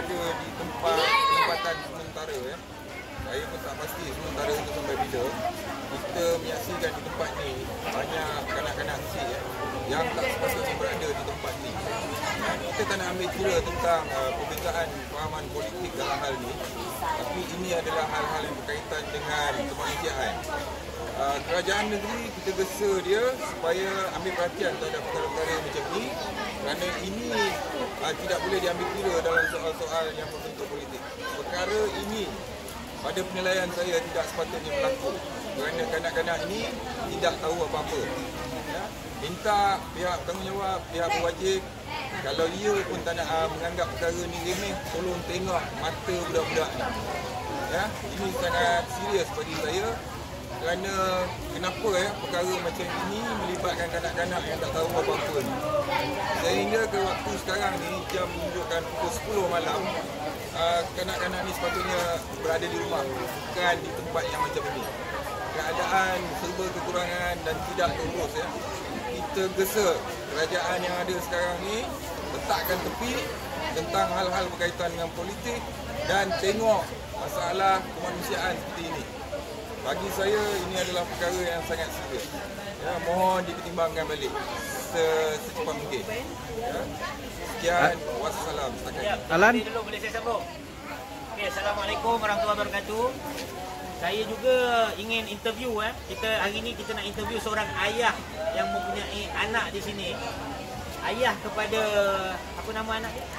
berada di tempatan sementara saya pun tak pasti sementara itu sampai bila. Kita menyaksikan di tempat ni banyak kanak-kanak kecil yang tak sepatutnya berada di tempat ni. Kita tak nak ambil kira tentang perbezaan fahaman politik dalam hal ni, tapi ini adalah hal-hal yang berkaitan dengan kemanusiaan. Kerajaan negeri kita gesa dia supaya ambil perhatian terhadap perkara-perkara macam ni, kerana ini tidak boleh diambil kira dalam soal-soal yang berbentuk politik. Perkara ini pada penilaian saya tidak sepatutnya berlaku, kerana kanak-kanak ini tidak tahu apa-apa. Minta pihak bertanggungjawab, pihak berwajib, kalau ia pun tak nak menganggap perkara ni remeh, tolong tengok mata budak-budak ni. Ini sangat serius bagi saya. Kerana kenapa perkara macam ini melibatkan kanak-kanak yang tak tahu apa-apa ni. Sehingga ke waktu sekarang ni, jam menunjukkan pukul 10 malam, kanak-kanak ni sepatutnya berada di rumah, bukan di tempat yang macam ini. Keadaan serba kekurangan dan tidak terurus. Kita gesa kerajaan yang ada sekarang ni letakkan tepi tentang hal-hal berkaitan dengan politik dan tengok masalah kemanusiaan seperti ini. Bagi saya ini adalah perkara yang sangat serius. Mohon dipertimbangkan balik secepat mungkin. Sekian, wassalam. Alan dulu boleh saya sambung. Okey, assalamualaikum warahmatullahi wabarakatuh. Saya juga ingin interview kita hari ni kita nak interview seorang ayah yang mempunyai anak di sini. Ayah kepada apa nama anak dia?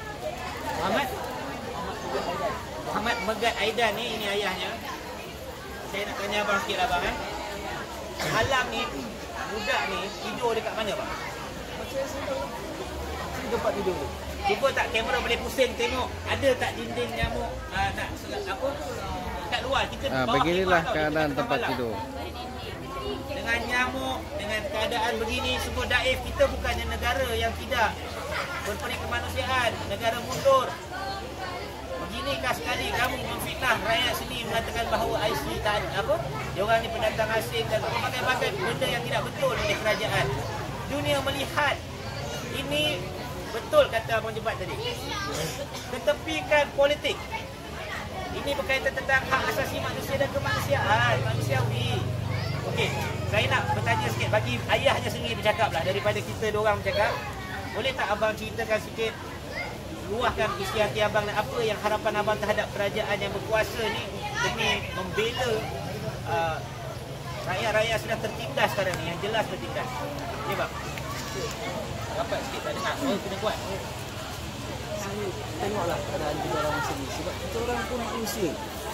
Muhammad Megat Aidan ni, ini ayahnya. Saya nak tanya abang sikit lah bang. Malam ni budak ni tidur dekat mana bang? Sini tempat tidur tu. Cuba tak kamera boleh pusing tengok ada tak dinding nyamuk nak apa kat luar kita beginilah keadaan tempat tidur. Dengan nyamuk, dengan keadaan begini, semua daif. Kita bukannya negara yang tidak berperik kemanusiaan, negara mundur. Beginikah sekali kamu memfitnah rakyat sini mengatakan bahawa IC tak apa? Diorang ni pendatang asing dan berbagai-bagai benda yang tidak betul oleh kerajaan. Dunia melihat ini betul kata Abang Jebat tadi. Ketepikan politik. Ini berkaitan tentang hak asasi manusia dan kemanusiaan, manusiawi. Okey, saya nak bertanya sikit bagi ayahnya sendiri bercakaplah daripada kita dua orang bercakap. Boleh tak abang ceritakan sikit, luahkan isi hati abang dan apa yang harapan abang terhadap kerajaan yang berkuasa ni demi membela rakyat-rakyat sedang tertindas sekarang ni, yang jelas tertindas. Ya bang. Rapat sikit tak dengar. Oh, kena kuat. Saya tengoklah keadaan kita orang sini. Sebab kita orang pun manusia.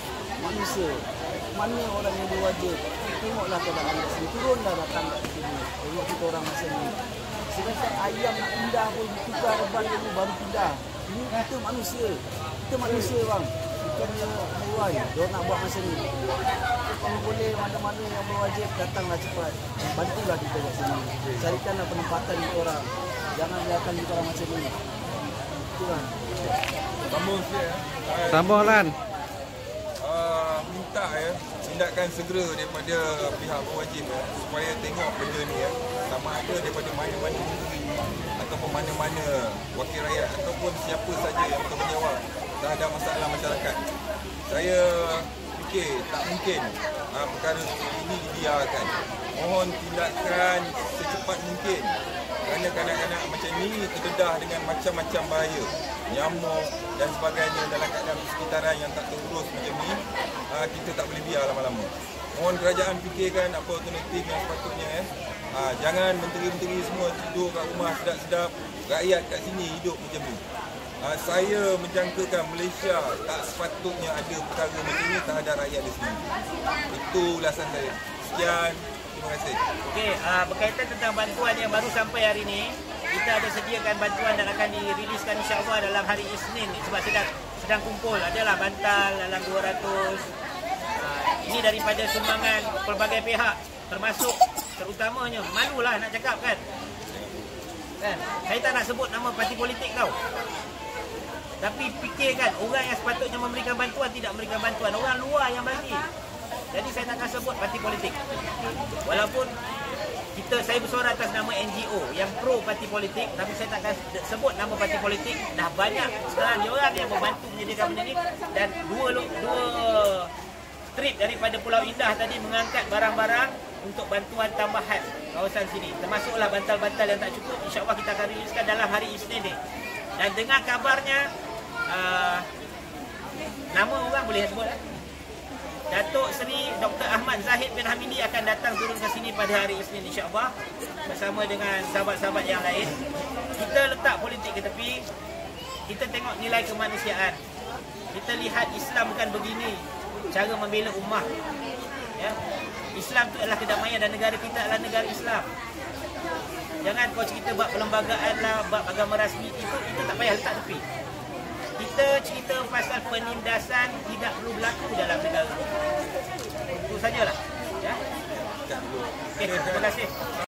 Mana orang yang berwajib. Tengoklah keadaan kat sini. Turunlah datang kat sini. Tengok kita orang masa ni. Sedangkan ayam nak pindah pun tukar reban dulu baru pindah. Ini kita manusia. Kita manusia bang. Bukannya meruai. Dia nak buat masa ni. Kalau boleh mana-mana yang berwajib datanglah cepat. Bantulah kita kat sini. Carikanlah penempatan kita orang. Jangan biarkan kita orang macam ni. Itu kan. Sambung sikit Sambung Lan. Minta tindakan segera daripada pihak berwajib supaya tengok benda ni sama ada daripada mana-mana negeri ataupun mana-mana wakil rakyat ataupun siapa saja yang bertanggungjawab terhadap masalah masyarakat. Saya fikir tak mungkin perkara seperti ini dibiarkan. Mohon tindakan secepat mungkin, kerana kanak-kanak macam ni terdedah dengan macam-macam bahaya, nyamuk dan sebagainya dalam keadaan sekitaran yang tak terurus macam ni. Kita tak boleh biar lama-lama. Mohon kerajaan fikirkan apa alternatif yang sepatutnya. Jangan menteri-menteri semua tidur kat rumah sedap-sedap, rakyat kat sini hidup macam ni. Saya menjangkakan Malaysia tak sepatutnya ada perkara macam ni terhadap rakyat di sini. Itu ulasan saya. Sekian. Terima kasih. Okey, berkaitan tentang bantuan yang baru sampai hari ini, kita ada sediakan bantuan dan akan diriliskan insya-Allah dalam hari Isnin sebab sedang kumpul. Adalah bantal dalam 200. Ini daripada sumbangan pelbagai pihak, termasuk terutamanya, malulah nak cakap kan. Saya tak nak sebut nama parti politik tau. Tapi fikirkan, orang yang sepatutnya memberikan bantuan tidak memberikan bantuan, orang luar yang bagi. Jadi saya tak akan sebut parti politik. Walaupun kita saya bersuara atas nama NGO yang pro parti politik, tapi saya takkan sebut nama parti politik. Dah banyak sekarang dia orang yang membantu menyediakan benda ni, dan dua trip daripada Pulau Indah tadi mengangkat barang-barang untuk bantuan tambahan kawasan sini, termasuklah bantal-bantal yang tak cukup. InsyaAllah kita akan riliskan dalam hari Isnin ni. Dan dengar kabarnya nama orang boleh sebut lah, Datuk Seri Dr. Ahmad Zahid bin Hamidi akan datang turun ke sini pada hari Isnin insya-Allah bersama dengan sahabat-sahabat yang lain. Kita letak politik ke tepi, kita tengok nilai kemanusiaan. Kita lihat Islam bukan begini cara membela ummah. Ya. Islam tu adalah kedamaian dan negara kita adalah negara Islam. Jangan kau cerita bab perlembagaan lah, bab agama rasmi, itu tak payah letak tepi. Kita cerita pasal penindasan tidak perlu berlaku dalam negara. Itu sajalah. Ya. Okey, terima kasih.